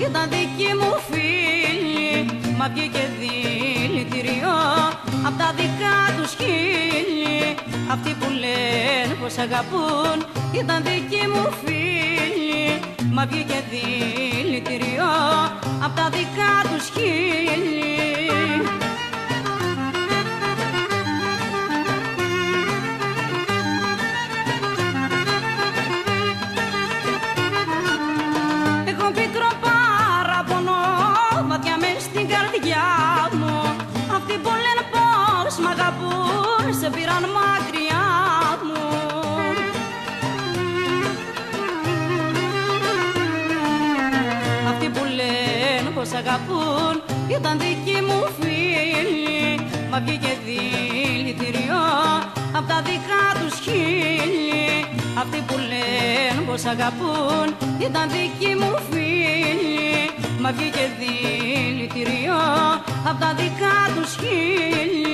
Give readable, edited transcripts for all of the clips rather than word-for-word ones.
ήταν δική μου φίλη. Μα βγήκε δηλητηριό απ' τα δικά τους χείλη. Αυτοί που λένε πως αγαπούν ήταν δική μου φίλη. Μα βγήκε δηλητηριό απ' τα δικά τους χείλη. Έχω πικρό παραπονό βαθιά μες στην καρδιά μου. Αυτοί που λένε πως μ' αγαπούν σε πήραν μακριά μου. Αυτοί που λένε πως αγαπούν ήταν δικοί μου φίλοι. Μα βγήκε δηλητηριό απ' τα δικά τους χείλη. Αυτοί που λένε πως αγαπούν ήταν δικοί μου φίλοι. Μα βγήκε δηλητηριό απ' τα δικά τους χείλη.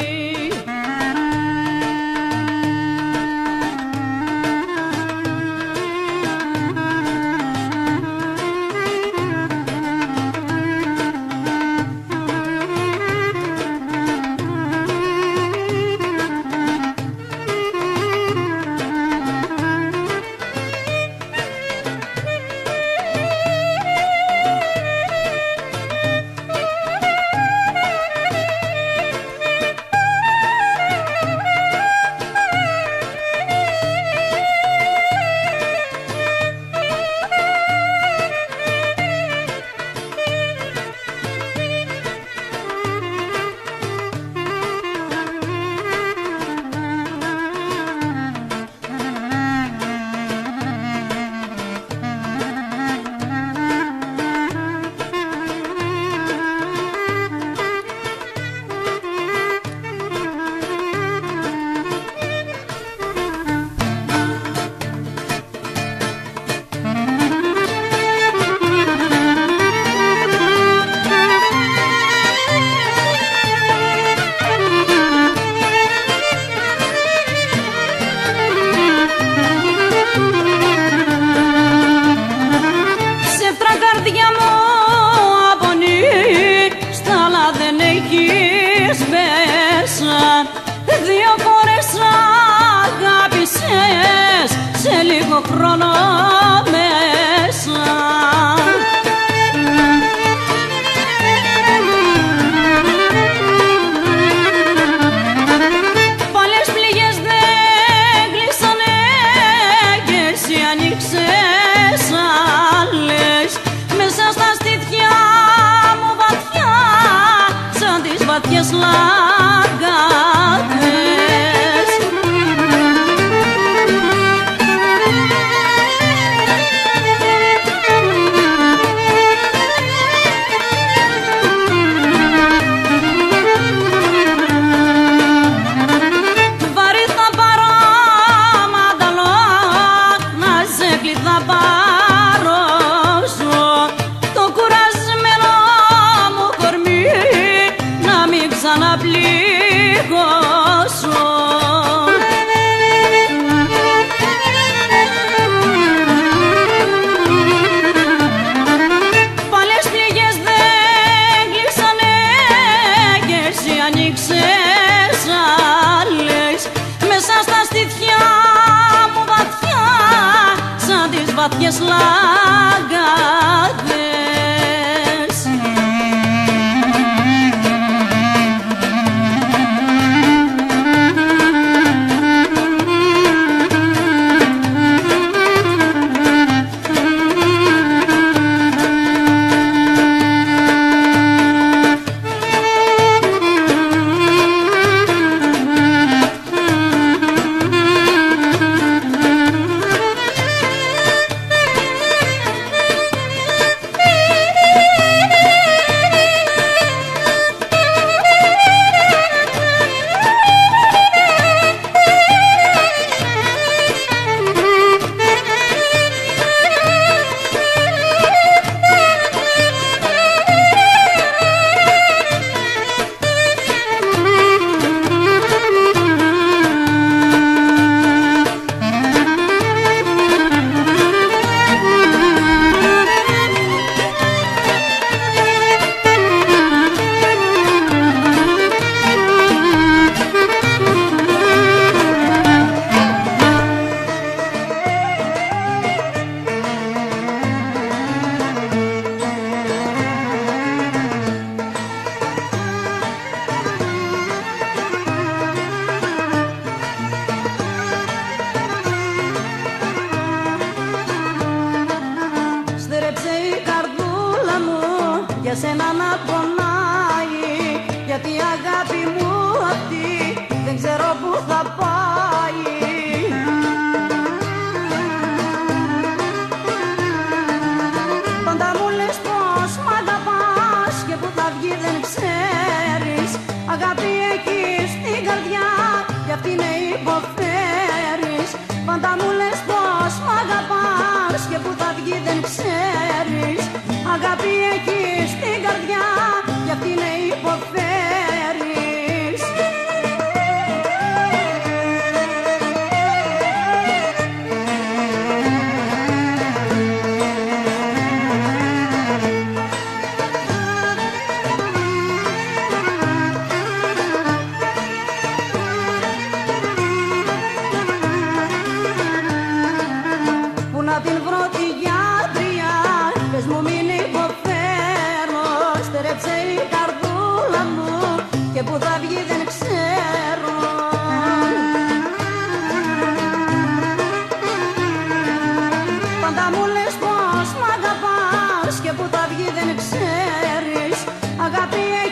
Δύο φορές αγάπησες σε λίγο χρόνο μέσα. Παλιές πληγές δεν κλείσανε και εσύ ανοίξες άλλες μέσα στα στήθια μου βαθιά σαν τις βαθιές λαγκάδες. Βαρύ θα πάρω μανταλό να σε κλειδά πάρω ζω το κουρασμένο μου κορμί να μην ξαναπληγώσω. Παλιές πληγές δεν κλείσανε και εσύ ανοίξες άλλες μέσα στα στήθια μου βαθιά σαν τις βαθιές λαγκάδες. για σένα να πονάει, γιατί η αγάπη μου αυτή δεν ξέρω που θα πάει. Πάντα μου λες πως μ' αγαπάς και που θα βγει δεν ξέρεις. Αγάπη έχεις στην καρδιά κι αυτή είναι υποφέρεις. Πάντα μου λες πως μ' αγαπάς και που θα βγει δεν ξέρεις. Αγάπη έχεις στην καρδιά κι αυτή είναι υποφέρεις. Πού να την βρω τη γιατριά, πες μου μην υποφέρω. Στερέψε η καρδούλα μου και που θα βγει δεν ξέρω. Πάντα μου λες πως μ' αγαπάς και που θα βγει δεν ξέρεις. Αγάπη